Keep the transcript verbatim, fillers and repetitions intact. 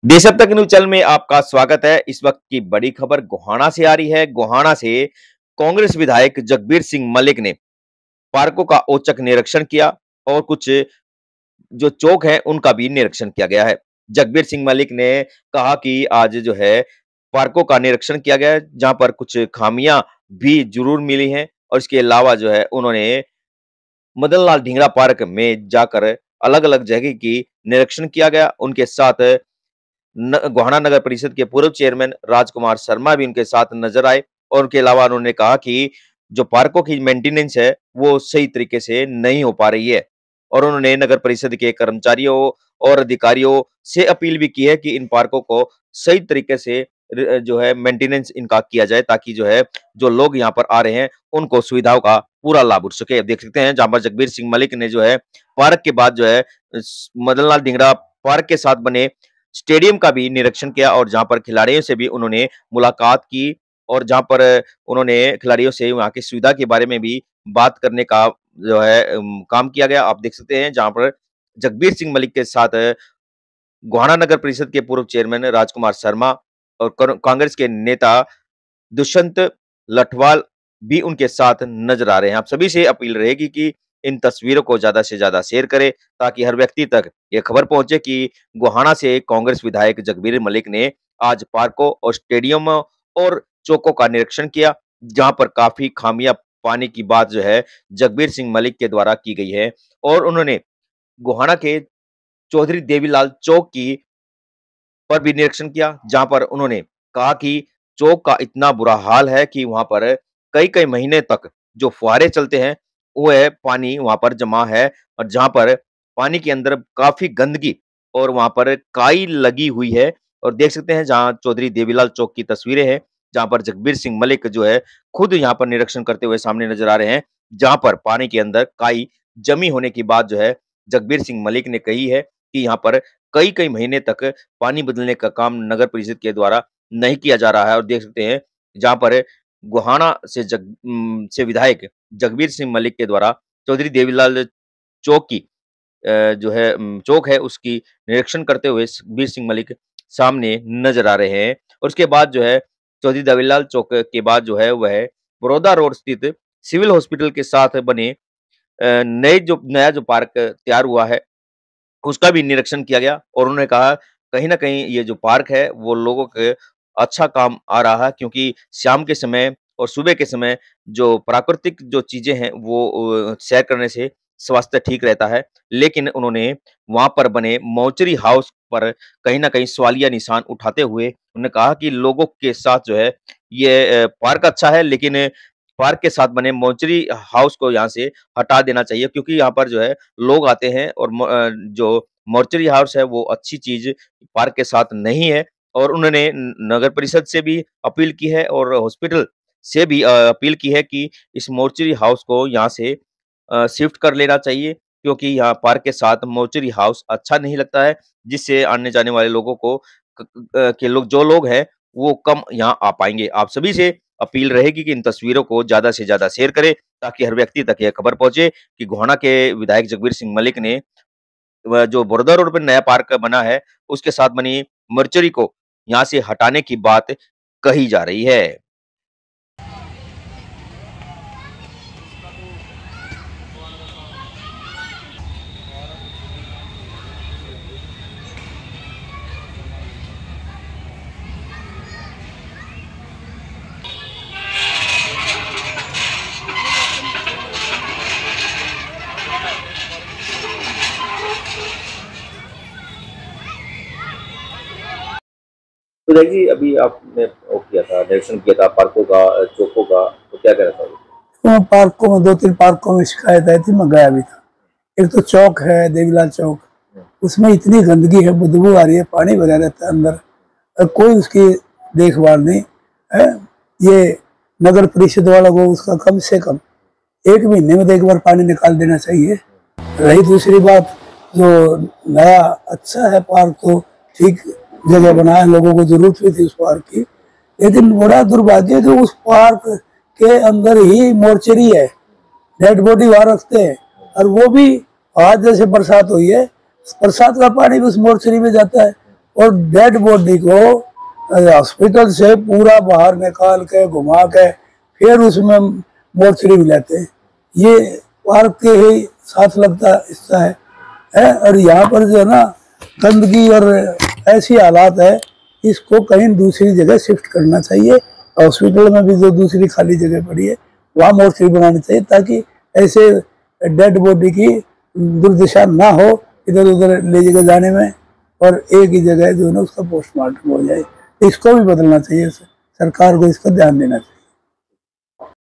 देश अब तक न्यूज चैनल में आपका स्वागत है। इस वक्त की बड़ी खबर गोहाना से आ रही है। गोहाना से कांग्रेस विधायक जगबीर सिंह मलिक ने पार्कों का औचक निरीक्षण किया और कुछ जो चौक हैं उनका भी निरीक्षण किया गया है। जगबीर सिंह मलिक ने कहा कि आज जो है पार्कों का निरीक्षण किया गया है, जहां पर कुछ खामियां भी जरूर मिली हैं और इसके अलावा जो है उन्होंने मदन लाल ढींगरा पार्क में जाकर अलग अलग जगह की निरीक्षण किया गया। उनके साथ न, गोहाना नगर परिषद के पूर्व चेयरमैन राजकुमार शर्मा भी उनके साथ नजर आए और उनके अलावा उन्होंने कहा कि जो पार्कों की मेंटेनेंस है वो सही तरीके से नहीं हो पा रही है और उन्होंने नगर परिषद के कर्मचारियों और अधिकारियों से अपील भी की है कि इन पार्कों को सही तरीके से जो है मेंटेनेंस इनका किया जाए, ताकि जो है जो लोग यहाँ पर आ रहे हैं उनको सुविधाओं का पूरा लाभ उठ सके। देख सकते हैं जहां पर जगबीर सिंह मलिक ने जो है पार्क के बाद जो है मदन लाल ढींगरा पार्क के साथ बने स्टेडियम का भी निरीक्षण किया और जहां पर खिलाड़ियों से भी उन्होंने मुलाकात की और जहां पर उन्होंने खिलाड़ियों से वहां की सुविधा के बारे में भी बात करने का जो है काम किया गया। आप देख सकते हैं जहां पर जगबीर सिंह मलिक के साथ गोहाना नगर परिषद के पूर्व चेयरमैन राजकुमार शर्मा और कांग्रेस के नेता दुष्यंत लठवाल भी उनके साथ नजर आ रहे हैं। आप सभी से अपील रहेगी कि इन तस्वीरों को ज्यादा से ज्यादा शेयर करें ताकि हर व्यक्ति तक ये खबर पहुंचे कि गोहाना से कांग्रेस विधायक जगबीर मलिक ने आज पार्कों और स्टेडियम और चौकों का निरीक्षण किया, जहां पर काफी खामियां पाने की बात जो है जगबीर सिंह मलिक के द्वारा की गई है। और उन्होंने गोहाना के चौधरी देवीलाल चौक की पर भी निरीक्षण किया, जहां पर उन्होंने कहा कि चौक का इतना बुरा हाल है कि वहां पर कई कई महीने तक जो फुहारे चलते हैं वह पानी वहां पर जमा है और जहां पर पानी के अंदर काफी गंदगी और वहां पर काई लगी हुई है। और देख सकते हैं जहां चौधरी देवीलाल चौक की तस्वीरें हैं, जहां पर जगबीर सिंह मलिक जो है खुद यहां पर निरीक्षण करते हुए सामने नजर आ रहे हैं, जहां पर पानी के अंदर काई जमी होने की बात जो है जगबीर सिंह मलिक ने कही है कि यहाँ पर कई कई महीने तक पानी बदलने का काम नगर परिषद के द्वारा नहीं किया जा रहा है। और देख सकते हैं जहां पर गोहाना से जग से विधायक जगबीर सिंह मलिक के द्वारा चौधरी देवीलाल चौक की जो है चौक है उसकी निरीक्षण करते हुए जगबीर सिंह मलिक सामने नजर आ रहे हैं। और उसके बाद जो है चौधरी देवीलाल चौक के बाद जो है वह बड़ौदा रोड स्थित सिविल हॉस्पिटल के साथ बने नए जो नया जो पार्क तैयार हुआ है उसका भी निरीक्षण किया गया। और उन्होंने कहा कहीं ना कहीं ये जो पार्क है वो लोगों के अच्छा काम आ रहा है, क्योंकि शाम के समय और सुबह के समय जो प्राकृतिक जो चीजें हैं वो सैर करने से स्वास्थ्य ठीक रहता है। लेकिन उन्होंने वहां पर बने मौचरी हाउस पर कहीं ना कहीं सवालिया निशान उठाते हुए उन्होंने कहा कि लोगों के साथ जो है ये पार्क अच्छा है, लेकिन पार्क के साथ बने मौचरी हाउस को यहाँ से हटा देना चाहिए, क्योंकि यहाँ पर जो है लोग आते हैं और जो मॉर्चरी हाउस है वो अच्छी चीज पार्क के साथ नहीं है। और उन्होंने नगर परिषद से भी अपील की है और हॉस्पिटल से भी अपील की है कि इस मॉर्चरी हाउस को यहाँ से शिफ्ट कर लेना चाहिए, क्योंकि यहाँ पार्क के साथ मॉर्चरी हाउस अच्छा नहीं लगता है, जिससे आने जाने वाले लोगों को के लोग जो लोग हैं वो कम यहाँ आ पाएंगे। आप सभी से अपील रहेगी कि इन तस्वीरों को ज्यादा से ज्यादा शेयर करें ताकि हर व्यक्ति तक यह खबर पहुंचे कि गोहाना के विधायक जगबीर सिंह मलिक ने जो बड़ौदा रोड पर नया पार्क बना है उसके साथ बनी मर्चरी को यहां से हटाने की बात कही जा रही है। तो जी अभी आपने वो किया था निरीक्षण किया था पार्कों का चौकों का, तो क्या कह रहा था? तो पार्कों में दो तीन पार्कों में शिकायत आई थी, मैं गया भी था। एक तो चौक है देवीलाल चौक, उसमें इतनी गंदगी है, बदबू आ रही है, पानी भरा रहता है अंदर और कोई उसकी देखभाल नहीं है। ये नगर परिषद वालों को उसका कम से कम एक महीने में एक बार पानी निकाल देना चाहिए। रही दूसरी बात, जो नया अच्छा है पार्क तो ठीक जगह बनाया, लोगों को जरूरत भी थी उस पार्क की, लेकिन बड़ा दुर्भाग्य जो उस पार्क के अंदर ही मोर्चरी है, डेड बॉडी वहां रखते हैं और वो भी आज जैसे बरसात हुई है बरसात का पानी भी उस मोर्चरी में जाता है और डेड बॉडी को हॉस्पिटल से पूरा बाहर निकाल के घुमा के फिर उसमें मोर्चरी में लेते हैं। ये पार्क के ही साथ लगता हिस्सा है, है। और यहाँ पर जो है ना गंदगी और ऐसी हालात है, इसको कहीं दूसरी जगह शिफ्ट करना चाहिए। हॉस्पिटल में भी जो दूसरी खाली जगह पड़ी है वहाँ मोर्चरी बनानी चाहिए, ताकि ऐसे डेड बॉडी की दुर्दशा ना हो इधर उधर ले जगह जाने में, और एक ही जगह जो है ना उसका पोस्टमार्टम हो जाए। इसको भी बदलना चाहिए, सरकार को इसका ध्यान देना चाहिए।